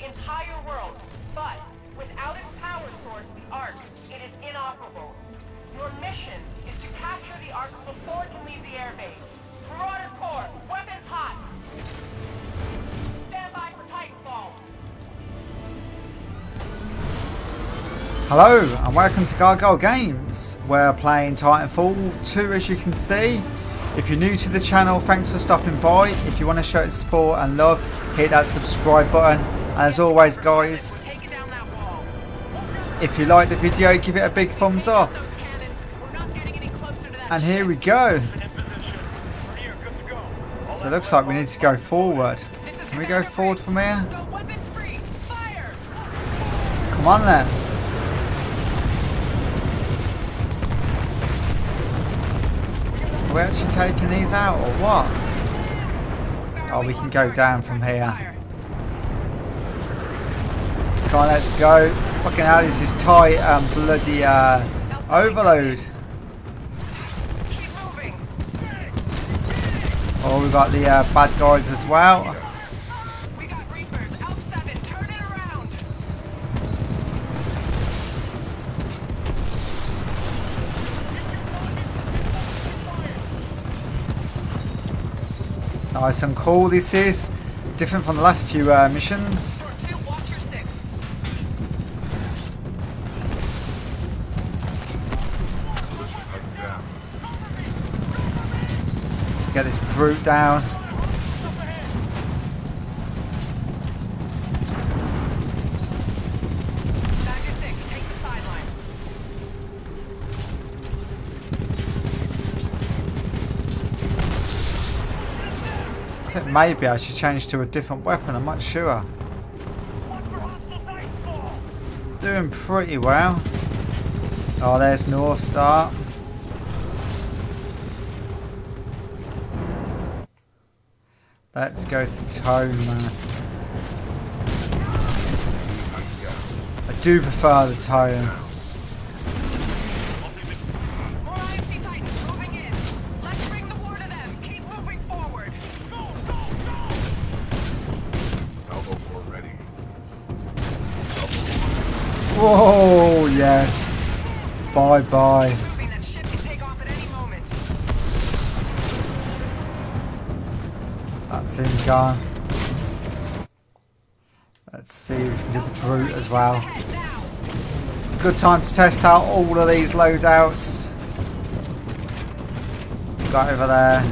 the entire world, but without its power source, the Ark, it is inoperable. Your mission is to capture the Ark before it can leave the airbase. Marauder Corps, weapons hot! Stand by for Titanfall. Hello and welcome to Gargoyle Games. We're playing Titanfall 2 as you can see. If you're new to the channel, thanks for stopping by. If you want to show support and love, hit that subscribe button. And as always guys, if you like the video, give it a big thumbs up. And here we go. So it looks like we need to go forward. Can we go forward from here? Come on then. Are we actually taking these out or what? Oh, we can go down from here. Come on, let's go. Fucking hell, this is tight and bloody overload. Oh, we've got the bad guys as well. Nice and cool this is. Different from the last few missions. Get this brute down. I think maybe I should change to a different weapon, I'm not sure. Doing pretty well. Oh, there's North Star. Let's go to Tone, man. I do prefer the Tone. Whoa, yes. Bye bye. That's him gone. Let's see if we can do the brute as well. Good time to test out all of these loadouts. Got over there.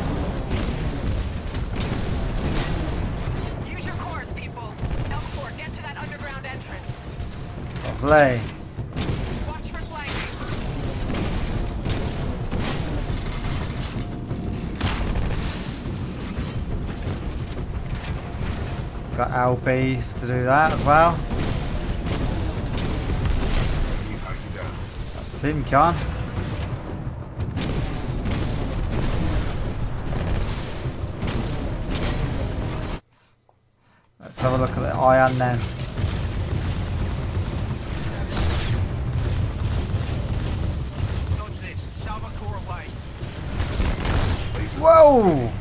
Use your cores, people. L4, get to that underground entrance. Lovely. Watch for flanking. Got LB to do that as well. That's him gone. Let's have a look at the iron then. Whoa!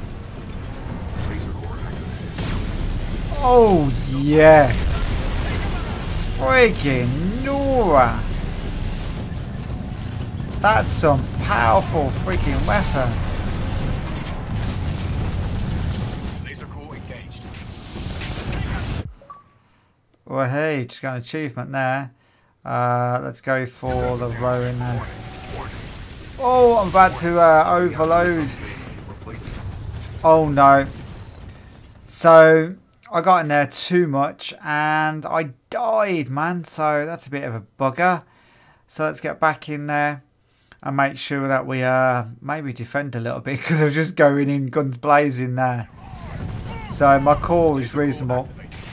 Oh yes! Freaking Nora! That's some powerful freaking weapon. Laser core engaged. Well, hey, just got an achievement there. Let's go for the row in there. Oh, I'm about to overload. Oh no. So I got in there too much and I died, man. So that's a bit of a bugger. So let's get back in there and make sure that we maybe defend a little bit because I was just going in guns blazing there. So my core is reasonable.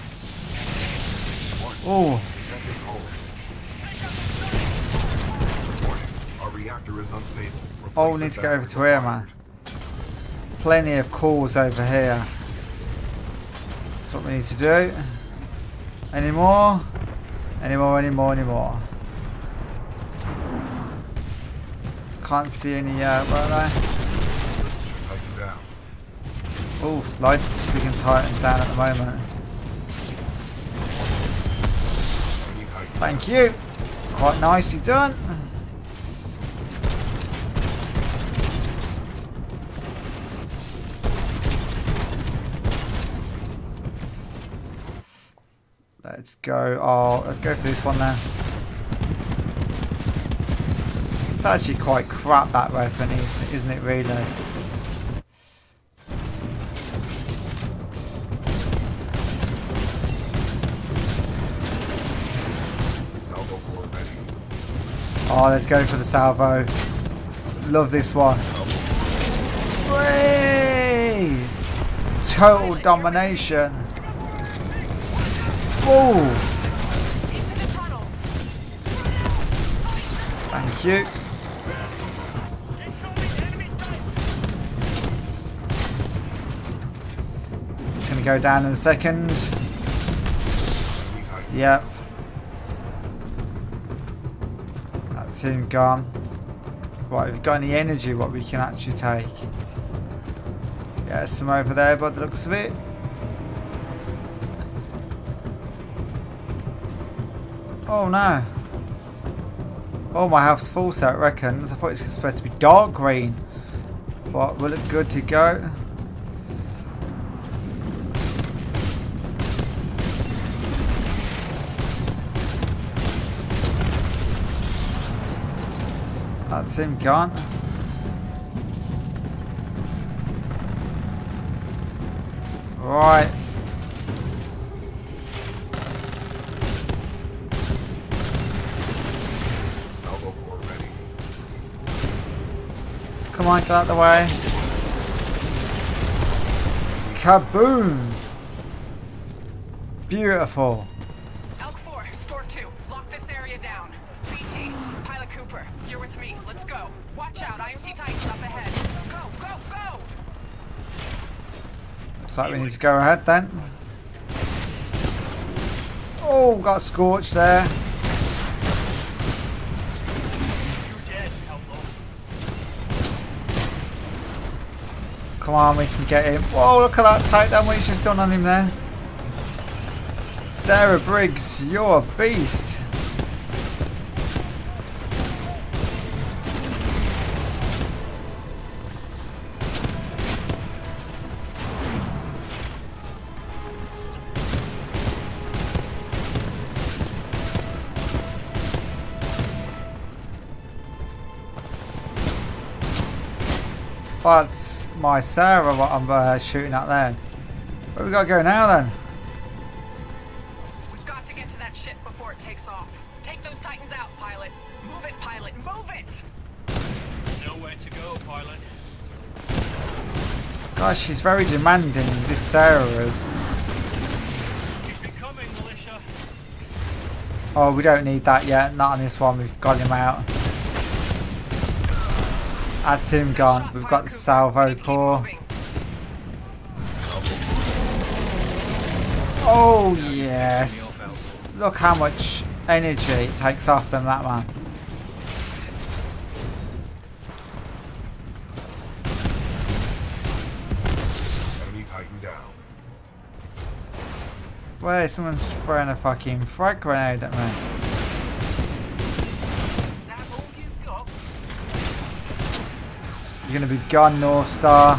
Oh. Oh, need to go over to here, man. Plenty of cores over here. That's what we need to do. Any more? Any more, any more, any more? Can't see any yet, where are they? Oh, lights are speaking Titans down at the moment. Thank you. Quite nicely done. Let's go. Oh, let's go for this one now. It's actually quite crap, that weapon, isn't it, really? Oh, let's go for the salvo. Love this one. Whee! Total domination. Whoa! Thank you. It's going to go down in a second. Yep. That's him gone. Right, have we got any energy what we can actually take? Yeah, some over there by the looks of it. Oh no. Oh, my health's full, so it reckons. I thought it was supposed to be dark green. But we'll look good to go. That's him gone. Right. Come on, get out of the way. Kaboom! Beautiful. Elk 4, Store 2, lock this area down. BT, Pilot Cooper, you're with me. Let's go. Watch out, IMC Titans up ahead. Go, go, go! Looks like we need to go ahead then. Oh, got scorched there. Come on, we can get him. Whoa, look at that takedown what he's just done on him there. Sarah Briggs, you're a beast. That's my Sarah what I'm shooting at there. Where we got to go now then? We've got to get to that ship before it takes off. Take those Titans out, Pilot. Move it, Pilot, move it! Nowhere to go, Pilot. Gosh, she's very demanding, this Sarah is. Keep it coming, militia. Oh, we don't need that yet. Not on this one. We've got him out. That's him gone. We've got the salvo core. Oh yes. Look how much energy it takes off them, that man. Enemy Titan down. Where someone's throwing a fucking frag grenade at me. You're gonna be gone, North Star.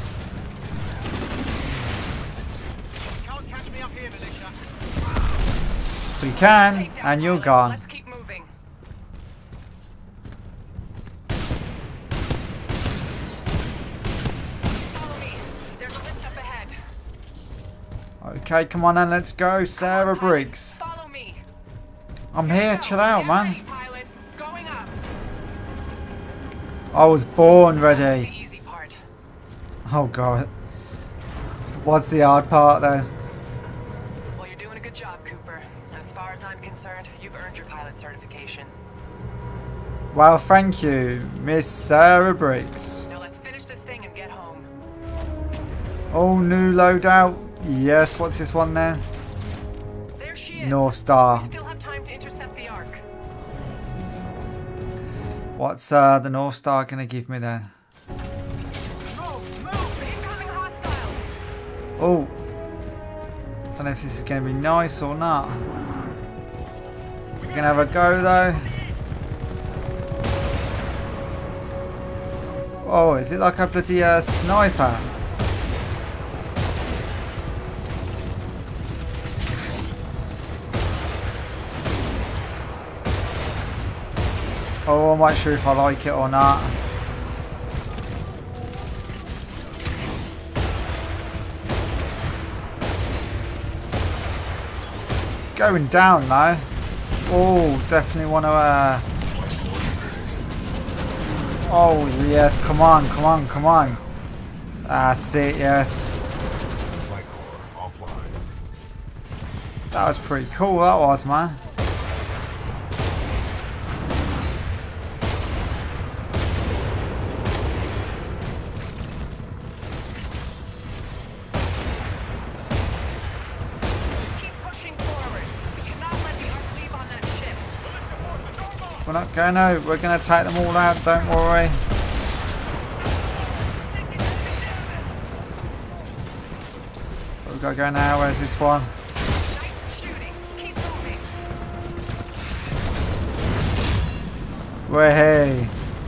Can't catch me up here, militia. But you can, and you're gone. Let's keep moving. Follow me. There's a lift up ahead. Okay, come on then, let's go, Sarah Briggs. Follow me. I'm here, chill out, man. Pilot, going up. I was born The ready. easy part. Oh god. What's the hard part then? Well, you're doing a good job, Cooper. As far as I'm concerned, you've earned your pilot certification. Well, thank you, Miss Sarah Briggs. Now let's finish this thing and get home. Oh, new loadout. Yes, what's this one there? There she is. North Star. We still have time to intercept the Ark. What's the North Star gonna give me then? Move! Incoming hostiles! Oh. Don't know if this is gonna be nice or not. We We can have a go though. Oh, is it like a bloody sniper? Oh, I'm not sure if I like it or not. Going down though. Oh, definitely want to. Oh yes, come on, come on, come on. That's it, yes. That was pretty cool, that was, man. We're not going to, we're going to take them all out, don't worry. We've got to go now, where's this one? Way.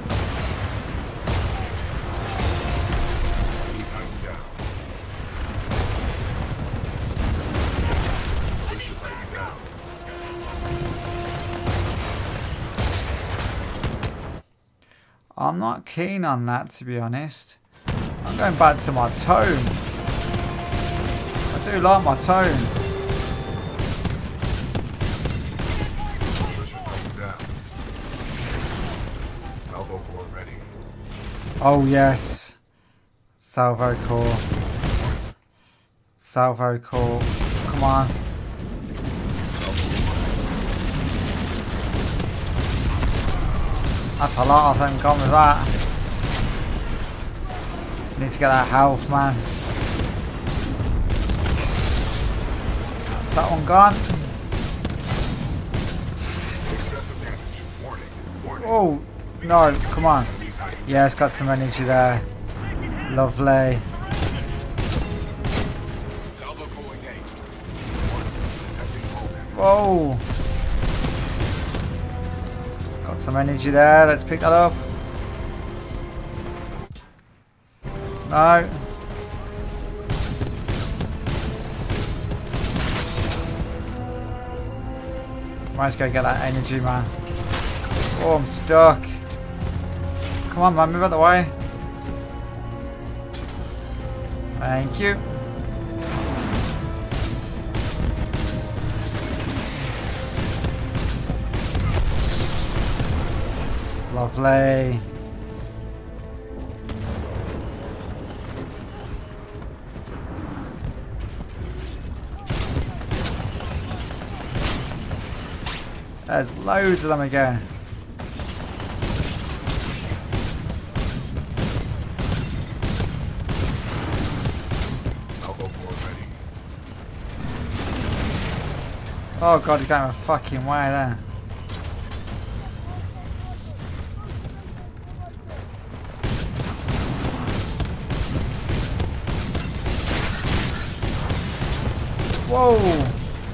I'm not keen on that, to be honest. I'm going back to my tone. I do like my tone. Salvo core ready. Oh yes. Salvo core. Salvo core. Come on. That's a lot of them gone with that. Need to get that health, man. Is that one gone? Oh, no, come on. Yeah, it's got some energy there. Lovely. Whoa. Got some energy there. Let's pick that up. No. Might as well go get that energy, man. Oh, I'm stuck. Come on, man, move out the way. Thank you. Lovely. There's loads of them again. Oh god, he's going a fucking way there. Whoa!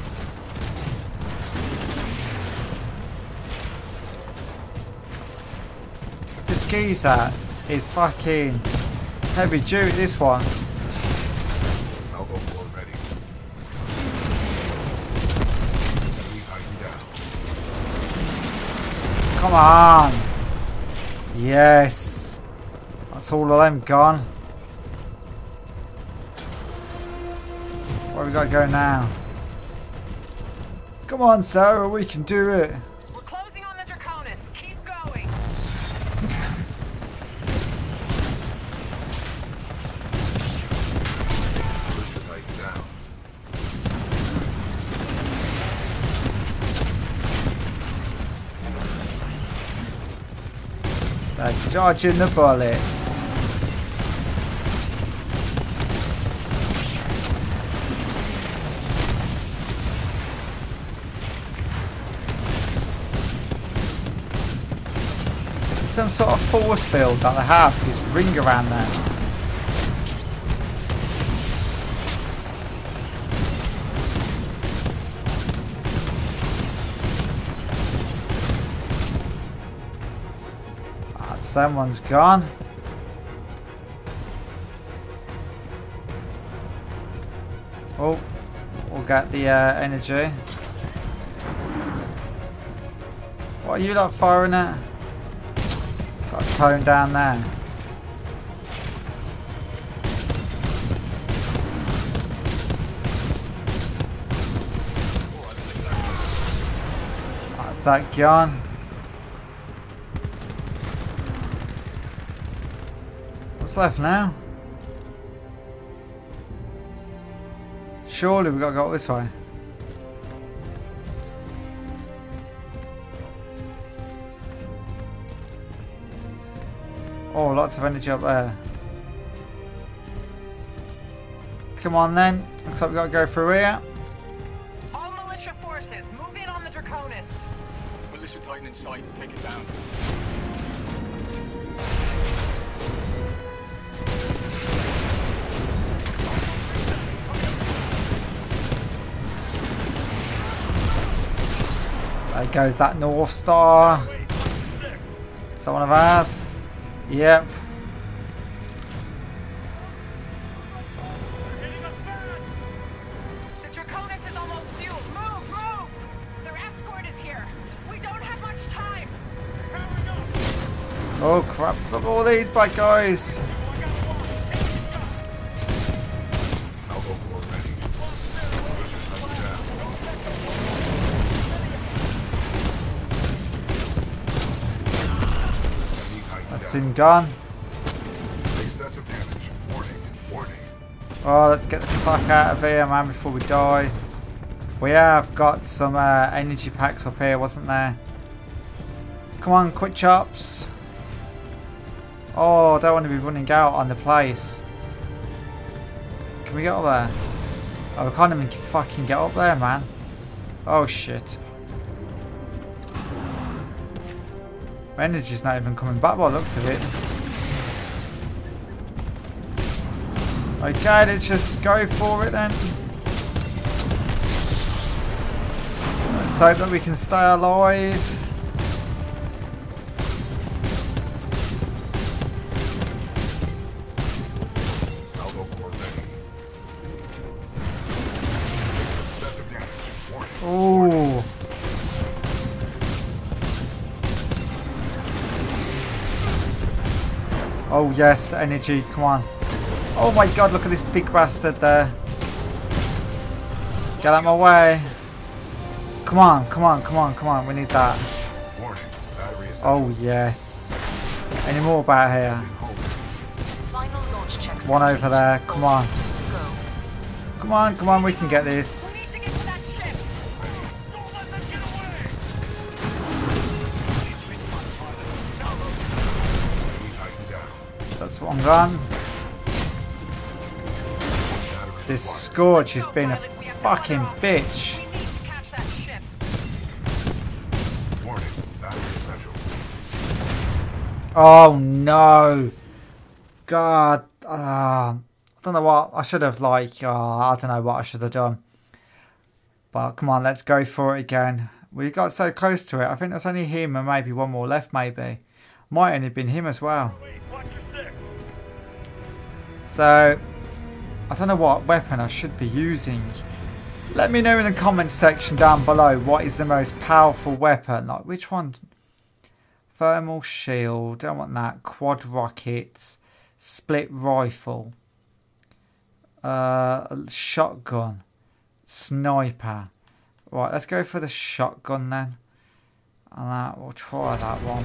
This geezer is fucking heavy duty, this one. Come on! Yes! That's all of them gone. Where we got to go now? Come on, Sarah, we can do it. We're closing on the Draconis. Keep going. They're dodging the bullets. Some sort of force field that they have, this ring around there. Yes, that one's gone. Oh, we'll get the energy. What are you lot firing at? Got a tone down there. That's that gone. What's left now? Surely we've got to go this way. Oh, lots of energy up there. Come on then. Looks like we've got to go through here. All militia forces, move in on the Draconis. Militia Titan in sight. Take it down. There goes that North Star. Is that one of ours? Yep. The Draconis is almost fueled. Move, move! Their escort is here. We don't have much time. Oh crap, look at all these bad guys. Salvo core ready. That's him gone. Excessive damage. Warning. Warning. Oh, let's get the fuck out of here, man, before we die. We have got some energy packs up here, wasn't there? Come on, quick chops. Oh, I don't want to be running out on the place. Can we get up there? Oh, we can't even fucking get up there, man. Oh, shit. My energy's not even coming back by the looks of it. Okay, let's just go for it then. Let's hope that we can stay alive. Salvo core ready. Excessive damage. Warning. Ooh. Oh yes, energy, come on. Oh my god, look at this big bastard there. Get out of my way. Come on, come on, come on, come on, we need that. Warning. Battery is Oh yes. Any more about here? Final launch checks One over complete. there, come All on. systems go. Come on, we can get this. We need to get to that ship. Don't let them get away! Titan down. That's what I'm gone. Battery This required. Scorch has been a Pilot, we have to fucking cut her off. bitch. We need to catch that ship. Warning. Battery essential. Oh no. God. I don't know what I should have I don't know what I should have done. But come on, let's go for it again. We got so close to it. I think there's only him and maybe one more left maybe. Might only have been him as well. Wait, watch your six. So I don't know what weapon I should be using. Let me know in the comments section down below what is the most powerful weapon. Like which one? Thermal shield. Don't want that. Quad rockets. Split rifle. Shotgun. Sniper. Right, let's go for the shotgun then. And we'll try that one.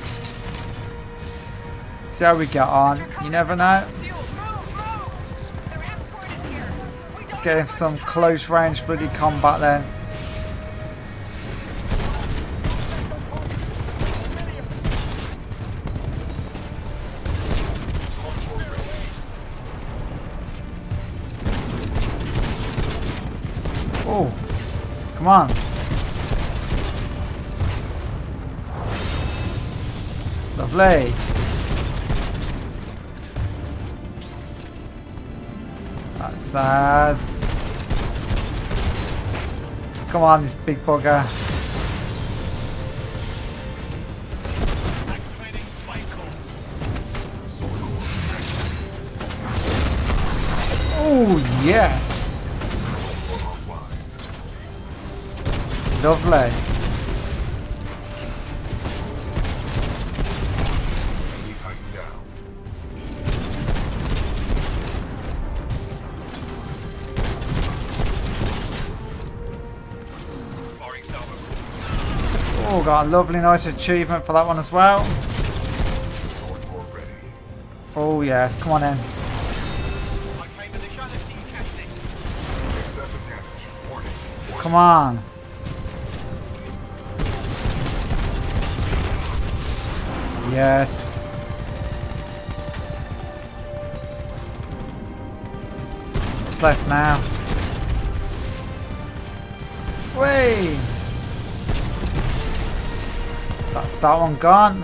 See how we get on. You never know. Fuel, move, move! Their escort is here. We don't Let's get have him some much time. close range bloody combat then. Oh, come on. Lovely. That's us. Come on, this big bugger. Activating flight code. Oh, yes. Lovely. Enemy Titan down. Firing salvo. Oh, got a lovely nice achievement for that one as well. Sword core ready. Oh, yes. Come on in. I came to the shadow so you catch this. Excessive damage. Warning. Come on. Yes. What's left now? Wait. That's that one gone.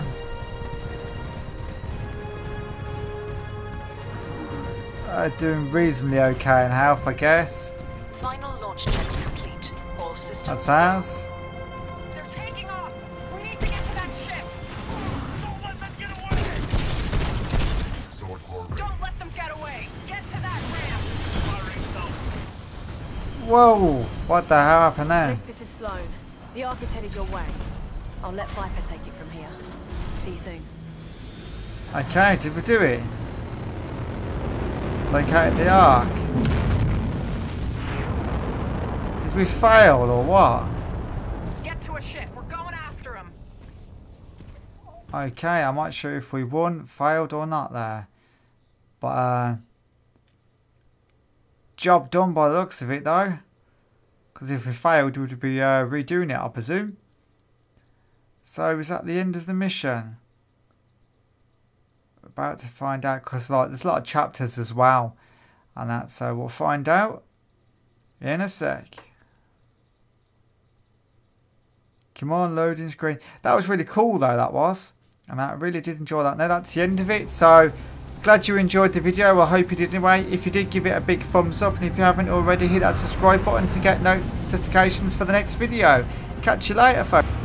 Doing reasonably okay in health, I guess. Final launch checks complete. All systems. That's ours. They're taking off. We need to get to that ship. Don't let them get away! Sword core ready. Don't let them get away. Get to that ramp. Firing salvo. Whoa! What the hell happened there? This is Sloan. The Ark is headed your way. I'll let Viper take it from here. See you soon. Okay, did we do it? Located the Ark. Did we fail or what? Get to a ship. We're going after him. Okay, I'm not sure if we won, failed or not there. But, job done by the looks of it though. Because if we failed, we would be redoing it, I presume. So, is that the end of the mission? We're about to find out, because like, there's a lot of chapters as well. And that, so we'll find out in a sec. Come on, loading screen. That was really cool though, that was. And I really did enjoy that. Now that's the end of it. So, glad you enjoyed the video. I hope you did anyway. If you did, give it a big thumbs up. And if you haven't already, hit that subscribe button to get notifications for the next video. Catch you later, folks.